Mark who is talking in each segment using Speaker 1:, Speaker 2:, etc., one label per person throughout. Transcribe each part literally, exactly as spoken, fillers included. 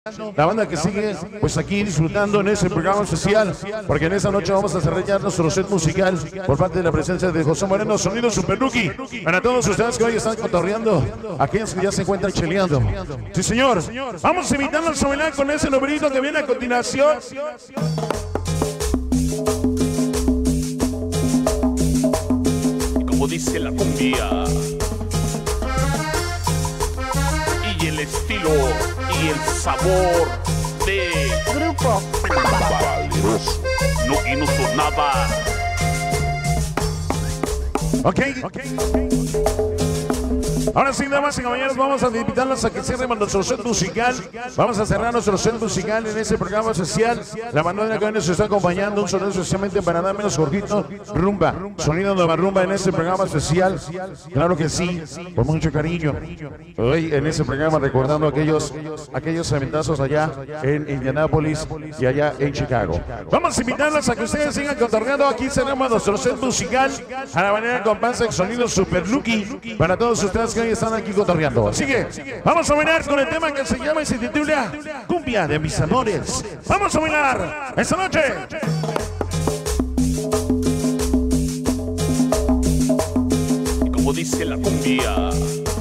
Speaker 1: La banda que sigue, pues aquí disfrutando en ese programa especial, porque en esta noche vamos a cerrar ya nuestro set musical por parte de la presencia de José Moreno, Sonido Super Lucky. Para todos ustedes que hoy están cotorreando, aquellos que ya se encuentran cheleando. Sí, señor. Vamos a invitarlos a bailar con ese numerito que viene a continuación.
Speaker 2: Como dice la cumbia, y el estilo y el sabor de
Speaker 3: Grupo
Speaker 2: Valeroso. No, y no sonaba.
Speaker 1: Ok, ok. Ahora sí, damas y caballeros, vamos a invitarlos a que cierren nuestro set musical. Vamos a cerrar nuestro set musical en ese programa especial. La bandera que hoy nos está acompañando, un sonido especialmente para dar menos Jorgito, rumba, sonido de rumba en ese programa especial. Claro que sí, con mucho cariño. Hoy en ese programa recordando aquellos, aquellos aventazos allá en Indianápolis y allá en Chicago. Vamos a invitarlos a que ustedes sigan cotorreando. Aquí cerramos nuestro set musical a la manera con Panza Sonido Super Lucky para todos ustedes que hoy están aquí cotorreando. Así que vamos a bailar con el tema que se llama y se titula Cumbia de mis amores. Vamos a bailar esta noche.
Speaker 2: Como dice la cumbia,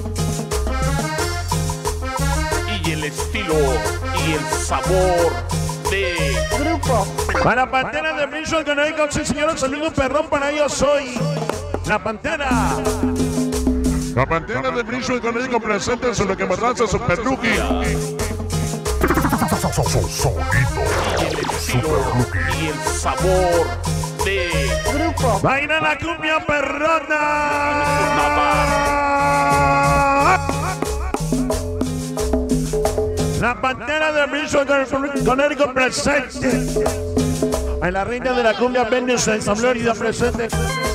Speaker 2: y el estilo y el sabor de
Speaker 3: Grupo
Speaker 1: Para Pantera de Bridgeway Connecticut, sí señores, saludo perrón para ellos soy la Pantera.
Speaker 4: La Pantera de Bridgeway Connecticut presente en lo que madraza Super Lucky.
Speaker 2: Sonido y el sabor de
Speaker 3: Grupo
Speaker 1: Baila la cumbia perrona. La Pantera de Bridgeway Connecticut presente. A la reina de la cumbia Venus en Florida presente.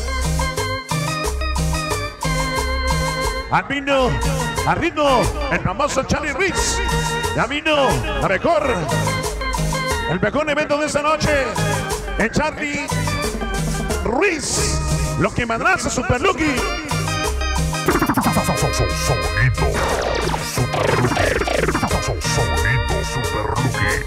Speaker 1: Al vino, al ritmo, el famoso Charlie Reese. Ya vino, la mejor, el mejor evento de esta noche. El Charlie Reese, lo que madraza Super Lucky.
Speaker 4: Sonido Super Lucky. Sonido Super Lucky.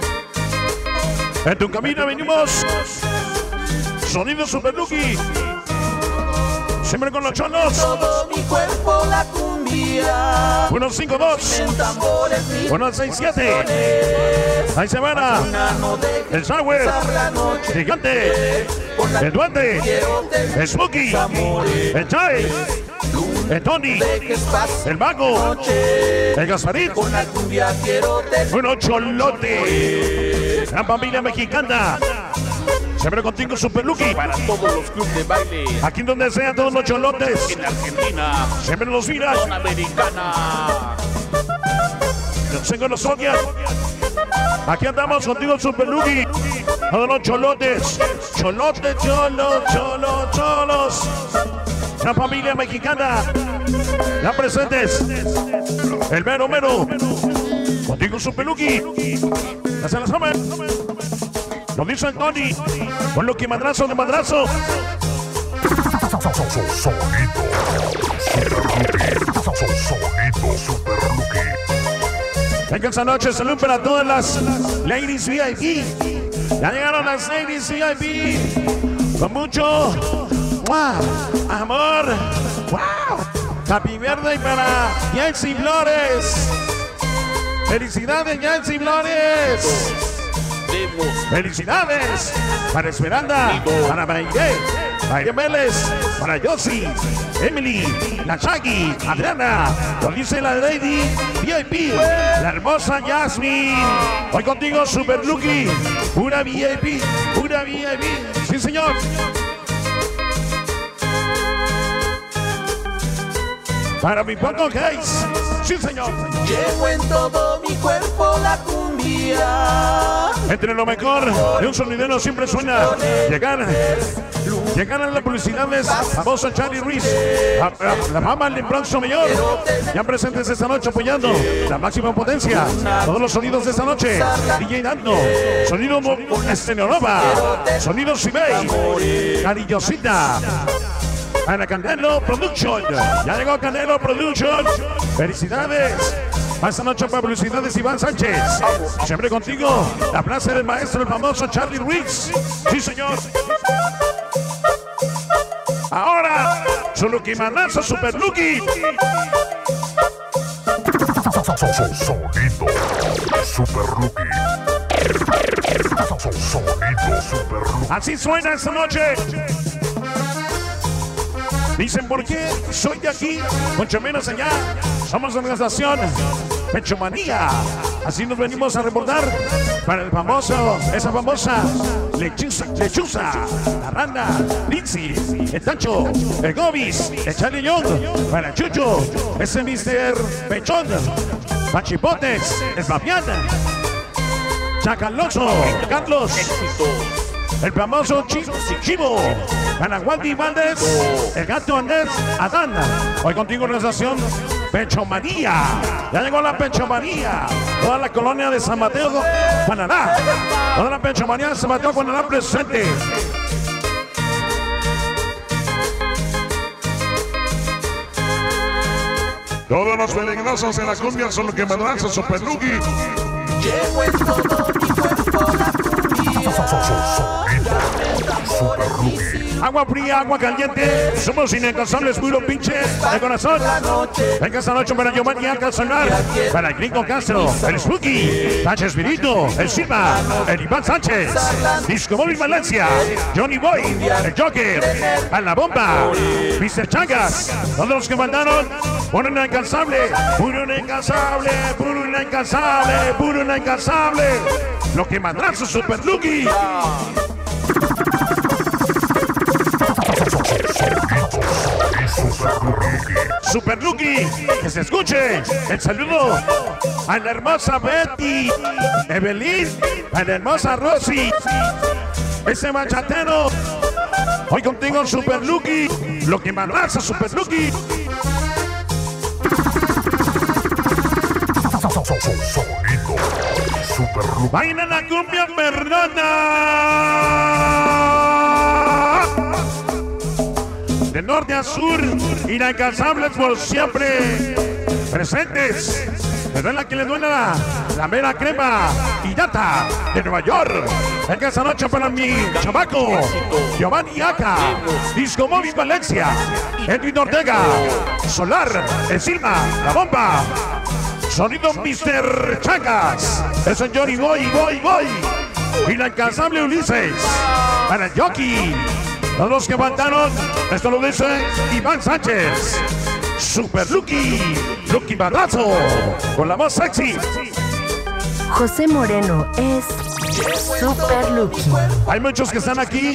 Speaker 1: En tu camino venimos. Sonido Super Lucky. Siempre con los cholos.
Speaker 5: Todo mi cuerpo la cumbia.
Speaker 1: uno cinco dos.
Speaker 5: En tambores mi
Speaker 1: uno seis siete. Ahí se van a. El Sour. Gigante. El Duende. El Smokey. El Chai. El Tony. El Mago. El Gasparín.
Speaker 5: Con la cumbia quiero te
Speaker 1: Uno Cholote. La familia mexicana. Siempre contigo Super Lucky.
Speaker 2: para todos los clubes de baile
Speaker 1: Aquí donde sea todos los cholotes.
Speaker 2: en Argentina,
Speaker 1: Siempre los miras.
Speaker 2: zona americana.
Speaker 1: Yo sé que nos odian. Aquí andamos contigo Super Lucky. Todos los cholotes. Cholotes, cholos, cholos, cholos. La familia mexicana. Ya presentes. El mero mero. Contigo Super Lucky. Ya se la saben. Lo dice el Tony. Con lo que madrazo de madrazo.
Speaker 4: Sonido Super Lucky. Sonido Super Lucky.
Speaker 1: Venga esta noche, salud para todas las ladies V I P. Ya llegaron las ladies V I P. Con mucho wow, amor. Wow. Happy birthday para Yancy Flores. Felicidades, Yancy Flores. Felicidades para Esmeralda, para Maide, para Vélez, para Yossi, Emily, la Shaggy, Adriana, lo dice la Lady V I P, la hermosa Jasmine. Hoy contigo Super Lucky, pura V I P, pura V I P. Sí, señor. Para mi poco case. Sí, señor.
Speaker 5: llevo en todo mi cuerpo la cumbia.
Speaker 1: Entre lo mejor de un sonidero siempre suena llegar, llegar a las publicidades famosa Charlie Reese, a, a, la mamá del Bronx Mayor, ya presentes esta noche apoyando la máxima potencia, todos los sonidos de esta noche, D J Dando, sonido Esteneonova, sonido Sibey, Cariñosita, Ana Canelo Production, ya llegó Canelo Production, felicidades. Esta noche para publicidades Iván Sánchez. Siempre contigo, la plaza del maestro, el famoso Charlie Ruiz. Sí, señor. Ahora, su Lucky Manazo, Super Lucky.
Speaker 4: Sonido Super Lucky. Sonido Super Lucky.
Speaker 1: Así suena esta noche. Dicen, ¿por qué soy de aquí? Mucho menos allá. Somos la organización Pechomanía. Así nos venimos a reportar para el famoso, esa famosa lechuza, lechuza, la rana, Lindsay, el Tacho, el Gobis, el Charlie Young, para el Chucho, ese mister Pechón, Pachipotes, el Fabián, Chacaloso, Carlos, el famoso Chivo, Chivo, Anahuanti Valdés, el gato Andrés, Adán. Hoy contigo organización Pechomanía. Ya llegó la Pechomanía. Toda la colonia de San Mateo, Panamá. Toda la Pechomanía de San Mateo, Panamá presente.
Speaker 4: Todos los peligrosos en la cumbia son los que me lanzan Super Lucky.
Speaker 5: Llevo en todo mi cuerpo la cumbia.
Speaker 4: Super Lucky.
Speaker 1: Agua fría, agua caliente. Somos inalcanzables, puro pinche de corazón. Venga esta noche para Giovanni Acá sonar. Para el Gringo Castro, el Spooky, Sánchez Virito, el Silva, el Iván Sánchez, Disco Móvil Valencia, Johnny Boy, el Joker, a la bomba, mister Chagas. Todos los que mandaron, puro inalcanzable, puro inalcanzable, puro inalcanzable, puro inalcanzable. Lo que mandará su Super Lucky. Super Lucky, que se escuche el saludo a la hermosa Betty, Evelyn, a la hermosa Rosy, ese bachatero. Hoy contigo Super Lucky, lo que mandas a Super Lucky.
Speaker 4: Sonido Super Lucky.
Speaker 1: Baila la cumbia perdona. De norte a sur, inalcanzables por siempre presentes. Le duele a quien le duele la, la mera crema y data de Nueva York. Venga esta noche para mi chamaco, Giovanni Acá, Disco Móvil Valencia, Edwin Ortega, Solar, El Silva, La Bomba, sonido mister Chagas, es el Johnny Boy, Boy, Boy, inalcanzable Ulises, para el Jockey. Todos los que faltaron, esto lo dice Iván Sánchez. Super Lucky, Lucky Badazo, con la voz sexy.
Speaker 3: José Moreno es Super Lucky.
Speaker 1: Hay muchos que están aquí.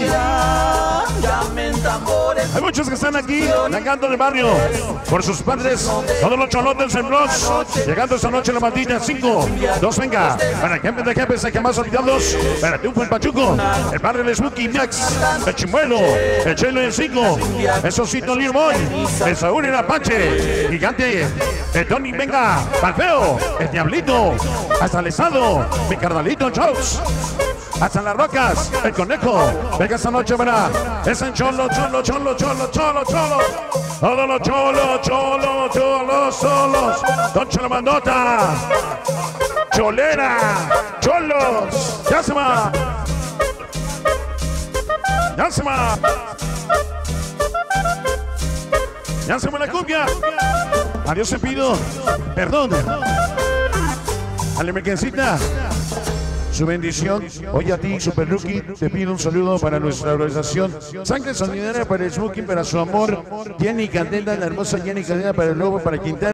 Speaker 1: Hay muchos que están aquí, llegando del barrio, por sus padres, todos los cholotes en Bronx, llegando esta noche a la matilla, cinco, dos, venga, para el jefe de jefes, hay que más olvidados, para Triunfo el Pachuco, el padre de Spooky Max, el Chimuelo, el Chelo y el cinco, el Sosito Lirmón, el Saúl y el Apache, Gigante, el Tony, venga, Palfeo, el Diablito, hasta el Estado, mi carnalito Jones. Hasta las rocas, el conejo. Venga esta noche, verá. Es el cholo, cholo, cholo, cholo, cholo, cholo. Todos los cholo, cholo, cholo, solos. Don Cholamandota. Cholera. Cholos. Ya se va. Ya se va. Ya se va la cumbia. Adiós te pido. Perdón. A la emergencita. Su bendición. Hoy a ti, Super Lucky, te pido un saludo para nuestra organización Sangre Sonidera, para el Smoking, para su amor, Jenny Candela, la hermosa Jenny Candela, para el lobo, para Quintana.